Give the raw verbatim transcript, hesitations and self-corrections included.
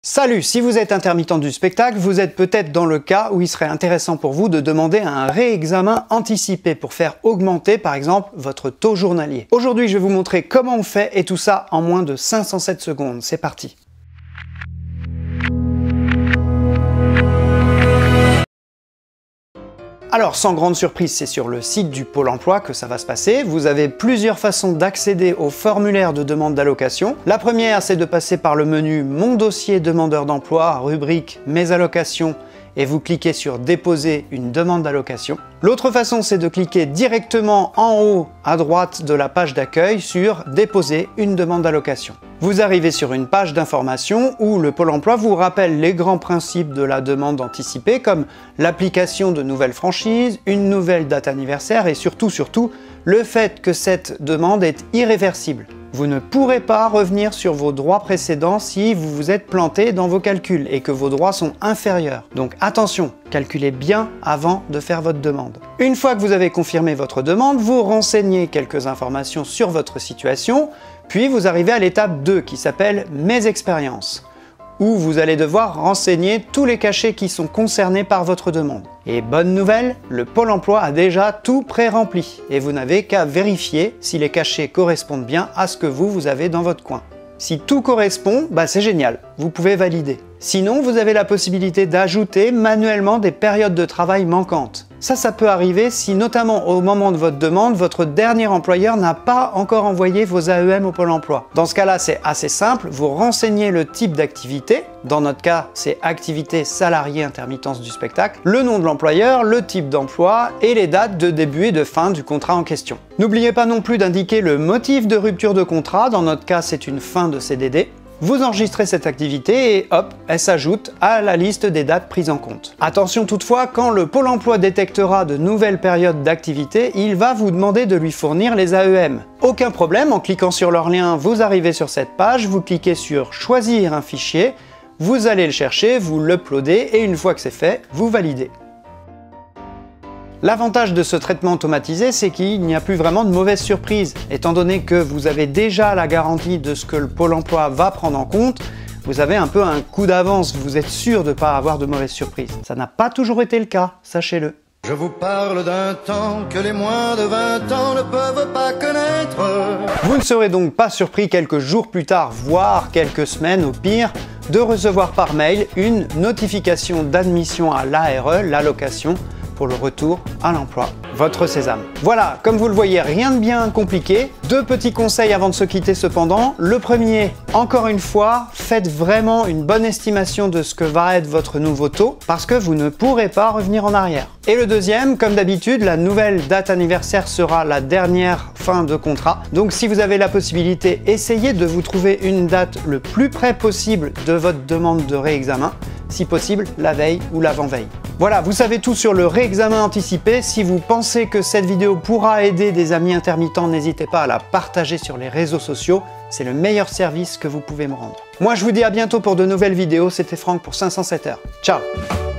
Salut, si vous êtes intermittent du spectacle, vous êtes peut-être dans le cas où il serait intéressant pour vous de demander un réexamen anticipé pour faire augmenter par exemple votre taux journalier. Aujourd'hui, je vais vous montrer comment on fait et tout ça en moins de cinq cent sept secondes. C'est parti. Alors, sans grande surprise, c'est sur le site du Pôle emploi que ça va se passer. Vous avez plusieurs façons d'accéder au formulaire de demande d'allocation. La première, c'est de passer par le menu « Mon dossier demandeur d'emploi », rubrique « Mes allocations » et vous cliquez sur « Déposer une demande d'allocation ». L'autre façon, c'est de cliquer directement en haut à droite de la page d'accueil sur « Déposer une demande d'allocation ». Vous arrivez sur une page d'information où le Pôle emploi vous rappelle les grands principes de la demande anticipée comme l'application de nouvelles franchises, une nouvelle date anniversaire et surtout, surtout, le fait que cette demande est irréversible. Vous ne pourrez pas revenir sur vos droits précédents si vous vous êtes planté dans vos calculs et que vos droits sont inférieurs. Donc attention, calculez bien avant de faire votre demande. Une fois que vous avez confirmé votre demande, vous renseignez quelques informations sur votre situation, puis vous arrivez à l'étape deux qui s'appelle « Mes expériences », où vous allez devoir renseigner tous les cachets qui sont concernés par votre demande. Et bonne nouvelle, le Pôle emploi a déjà tout pré-rempli et vous n'avez qu'à vérifier si les cachets correspondent bien à ce que vous, vous avez dans votre coin. Si tout correspond, bah c'est génial, vous pouvez valider. Sinon, vous avez la possibilité d'ajouter manuellement des périodes de travail manquantes. Ça, ça peut arriver si notamment au moment de votre demande, votre dernier employeur n'a pas encore envoyé vos A E M au Pôle emploi. Dans ce cas-là, c'est assez simple, vous renseignez le type d'activité, dans notre cas, c'est activité salariée intermittence du spectacle, le nom de l'employeur, le type d'emploi et les dates de début et de fin du contrat en question. N'oubliez pas non plus d'indiquer le motif de rupture de contrat, dans notre cas, c'est une fin de C D D. Vous enregistrez cette activité et hop, elle s'ajoute à la liste des dates prises en compte. Attention toutefois, quand le Pôle emploi détectera de nouvelles périodes d'activité, il va vous demander de lui fournir les A E M. Aucun problème, en cliquant sur leur lien, vous arrivez sur cette page, vous cliquez sur « Choisir un fichier », vous allez le chercher, vous l'uploadez et une fois que c'est fait, vous validez. L'avantage de ce traitement automatisé, c'est qu'il n'y a plus vraiment de mauvaises surprises. Étant donné que vous avez déjà la garantie de ce que le Pôle emploi va prendre en compte, vous avez un peu un coup d'avance, vous êtes sûr de ne pas avoir de mauvaises surprises. Ça n'a pas toujours été le cas, sachez-le. Je vous parle d'un temps que les moins de vingt ans ne peuvent pas connaître. Vous ne serez donc pas surpris quelques jours plus tard, voire quelques semaines au pire, de recevoir par mail une notification d'admission à l'A R E, l'allocation, pour le retour à l'emploi, votre sésame. Voilà, comme vous le voyez, rien de bien compliqué. Deux petits conseils avant de se quitter cependant. Le premier, encore une fois, faites vraiment une bonne estimation de ce que va être votre nouveau taux, parce que vous ne pourrez pas revenir en arrière. Et le deuxième, comme d'habitude, la nouvelle date anniversaire sera la dernière fin de contrat. Donc si vous avez la possibilité, essayez de vous trouver une date le plus près possible de votre demande de réexamen, si possible la veille ou l'avant-veille. Voilà, vous savez tout sur le réexamen anticipé. Si vous pensez que cette vidéo pourra aider des amis intermittents, n'hésitez pas à la partager sur les réseaux sociaux. C'est le meilleur service que vous pouvez me rendre. Moi, je vous dis à bientôt pour de nouvelles vidéos. C'était Franck pour cinq cent sept heures. Ciao!